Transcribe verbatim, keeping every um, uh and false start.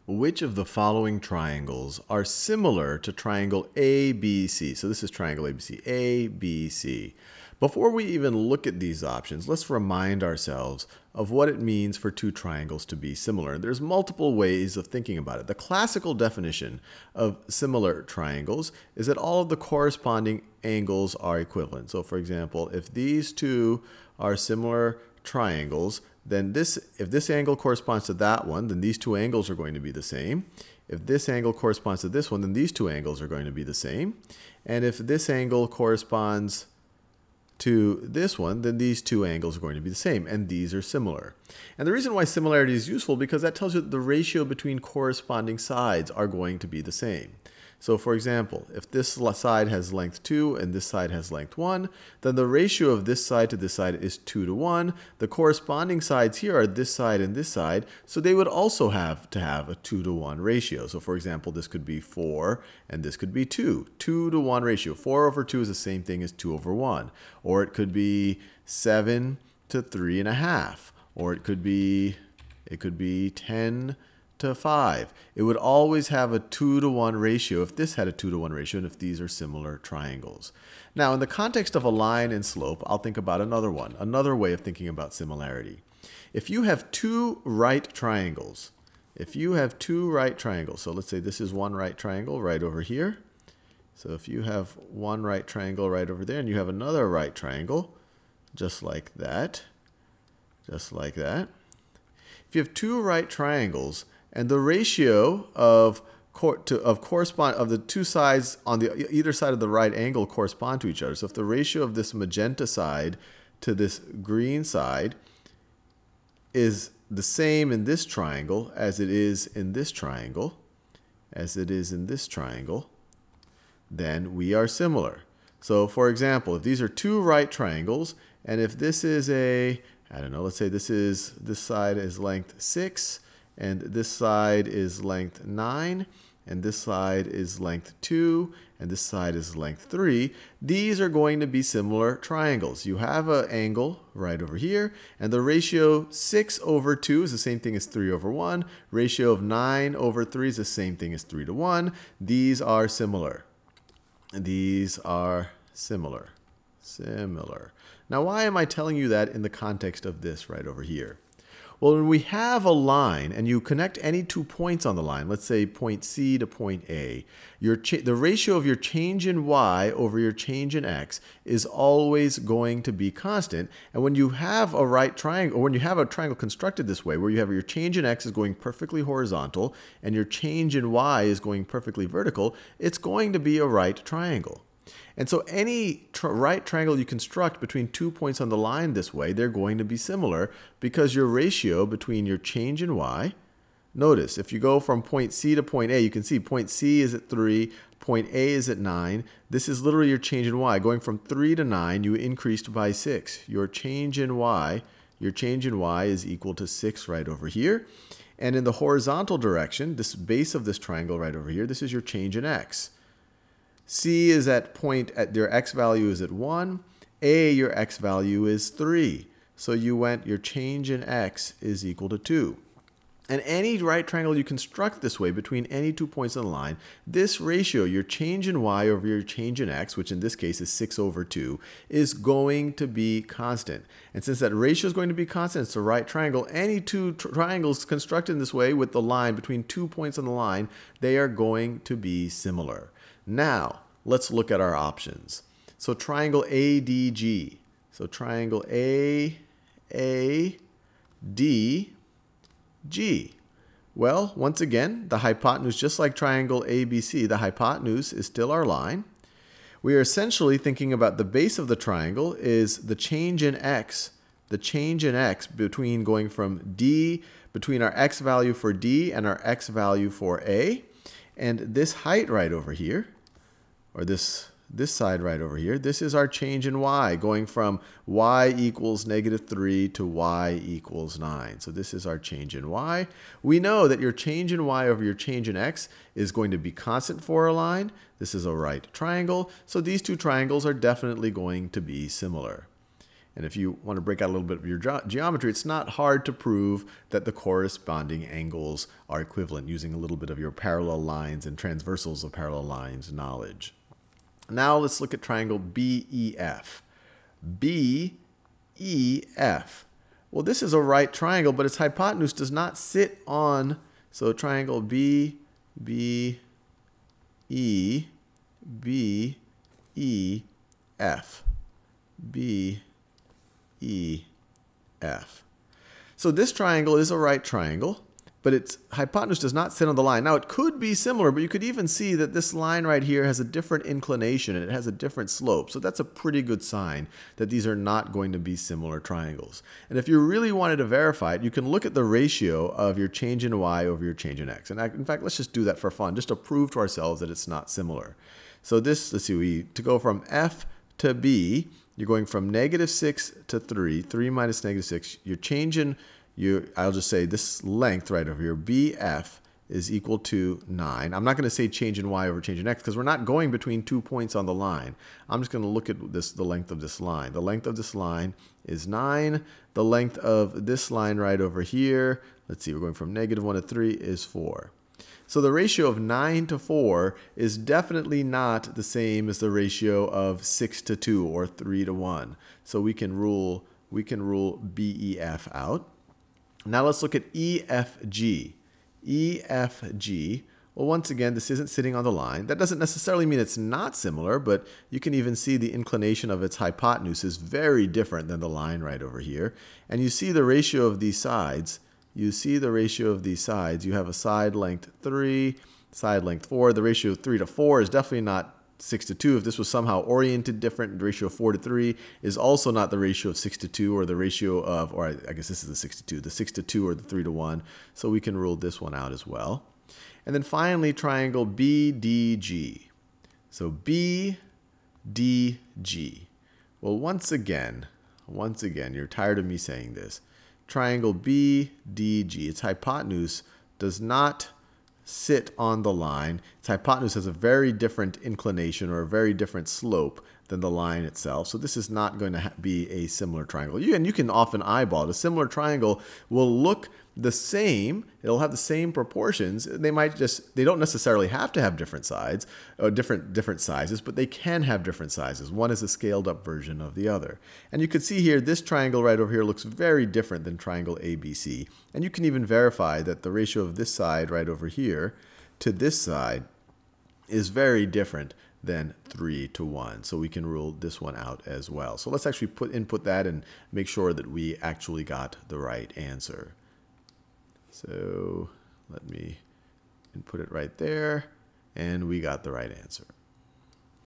Which of the following triangles are similar to triangle A B C? So this is triangle A B C. A B C. Before we even look at these options, let's remind ourselves of what it means for two triangles to be similar. There's multiple ways of thinking about it. The classical definition of similar triangles is that all of the corresponding angles are equivalent. So for example, if these two are similar triangles, then this, if this angle corresponds to that one, then these two angles are going to be the same. If this angle corresponds to this one, then these two angles are going to be the same. And if this angle corresponds to this one, then these two angles are going to be the same, and these are similar. And the reason why similarity is useful because that tells you that the ratio between corresponding sides are going to be the same. So for example, if this side has length two and this side has length one, then the ratio of this side to this side is two to one. The corresponding sides here are this side and this side, so they would also have to have a two to one ratio. So for example, this could be four and this could be two. two to one ratio. four over two is the same thing as two over one. Or it could be seven to three and a half. Or it could be, it could be ten to five. It would always have a two to one ratio if this had a two to one ratio and if these are similar triangles. Now in the context of a line and slope, I'll think about another one, another way of thinking about similarity. If you have two right triangles, if you have two right triangles, so let's say this is one right triangle right over here. So if you have one right triangle right over there and you have another right triangle, just like that, just like that. If you have two right triangles, and the ratio of cor to, of correspond of the two sides on the either side of the right angle correspond to each other. So if the ratio of this magenta side to this green side is the same in this triangle as it is in this triangle, as it is in this triangle, then we are similar. So for example, if these are two right triangles, and if this is a, I don't know, let's say this is this side is length six, and this side is length nine, and this side is length two, and this side is length three. These are going to be similar triangles. You have an angle right over here, and the ratio six over two is the same thing as three over one. Ratio of nine over three is the same thing as three to one. These are similar. These are similar. Similar. Now, why am I telling you that in the context of this right over here? Well, when we have a line and you connect any two points on the line, let's say point C to point A, your the ratio of your change in y over your change in x is always going to be constant. And when you have a right triangle, or when you have a triangle constructed this way, where you have your change in x is going perfectly horizontal and your change in y is going perfectly vertical, it's going to be a right triangle. And so any tri right triangle you construct between two points on the line this way, they're going to be similar because your ratio between your change in y, notice if you go from point C to point A, you can see point C is at three, point A is at nine. This is literally your change in y. Going from three to nine, you increased by six. Your change in y, your change in y is equal to six right over here. And in the horizontal direction, this base of this triangle right over here, this is your change in x. C is at point, at your x value is at one. A, your x value is three. So you went, your change in x is equal to two. And any right triangle you construct this way between any two points on the line, this ratio, your change in y over your change in x, which in this case is six over two, is going to be constant. And since that ratio is going to be constant, it's a right triangle. Any two triangles constructed in this way with the line between two points on the line, they are going to be similar. Now, let's look at our options. So triangle A D G. So triangle A, A, D, G. Well, once again, the hypotenuse, just like triangle A B C, the hypotenuse is still our line. We are essentially thinking about the base of the triangle is the change in x, the change in x between going from D, between our x value for D and our x value for A. And this height right over here, or this, this side right over here, this is our change in y, going from y equals negative three to y equals nine. So this is our change in y. We know that your change in y over your change in x is going to be constant for a line. This is a right triangle. So these two triangles are definitely going to be similar. And if you want to break out a little bit of your ge geometry, it's not hard to prove that the corresponding angles are equivalent using a little bit of your parallel lines and transversals of parallel lines knowledge. Now let's look at triangle B E F. B E F. Well, this is a right triangle, but its hypotenuse does not sit on, so triangle B, B, E, B, E, F. B, E, F. So this triangle is a right triangle, but its hypotenuse does not sit on the line. Now it could be similar, but you could even see that this line right here has a different inclination and it has a different slope. So that's a pretty good sign that these are not going to be similar triangles. And if you really wanted to verify it, you can look at the ratio of your change in y over your change in x. And in fact, let's just do that for fun, just to prove to ourselves that it's not similar. So this, let's see, we, to go from F to B, you're going from negative six to three, three minus negative six. You're changing, you, I'll just say this length right over here, B F, is equal to nine. I'm not going to say change in y over change in x because we're not going between two points on the line. I'm just going to look at this, the length of this line. The length of this line is nine. The length of this line right over here, let's see, we're going from negative one to three, is four. So the ratio of nine to four is definitely not the same as the ratio of six to two or three to one. So we can rule, we can rule B E F out. Now let's look at E F G. E F G. Well, once again, this isn't sitting on the line. That doesn't necessarily mean it's not similar, but you can even see the inclination of its hypotenuse is very different than the line right over here. And you see the ratio of these sides. You see the ratio of these sides. You have a side length three, side length four. The ratio of three to four is definitely not six to two. If this was somehow oriented different, the ratio of four to three is also not the ratio of six to two or the ratio of, or I guess this is the six to two, the six to two or the three to one. So we can rule this one out as well. And then finally, triangle B D G. So B D G. Well, once again, once again, you're tired of me saying this. Triangle B D G, its hypotenuse does not sit on the line. Its hypotenuse has a very different inclination or a very different slope than the line itself. So this is not going to be a similar triangle. You, and you can often eyeball it. A similar triangle will look the same. It'll have the same proportions. They might just, they don't necessarily have to have different sides or different, different sizes, but they can have different sizes. One is a scaled up version of the other. And you can see here, this triangle right over here looks very different than triangle A B C. And you can even verify that the ratio of this side right over here to this side is very different than three to one. So we can rule this one out as well. So let's actually put input that and make sure that we actually got the right answer. So let me input it right there, and we got the right answer.